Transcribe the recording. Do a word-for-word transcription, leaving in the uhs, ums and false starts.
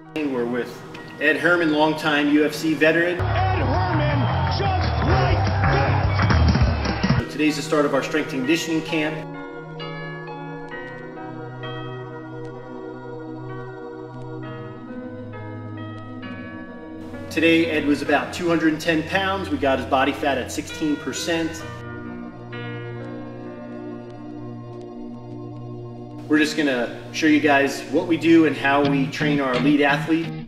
We're with Ed Herman, longtime U F C veteran. Ed Herman, just like that! So today's the start of our strength and conditioning camp. Today, Ed was about two hundred ten pounds. We got his body fat at sixteen percent. We're just gonna show you guys what we do and how we train our elite athlete.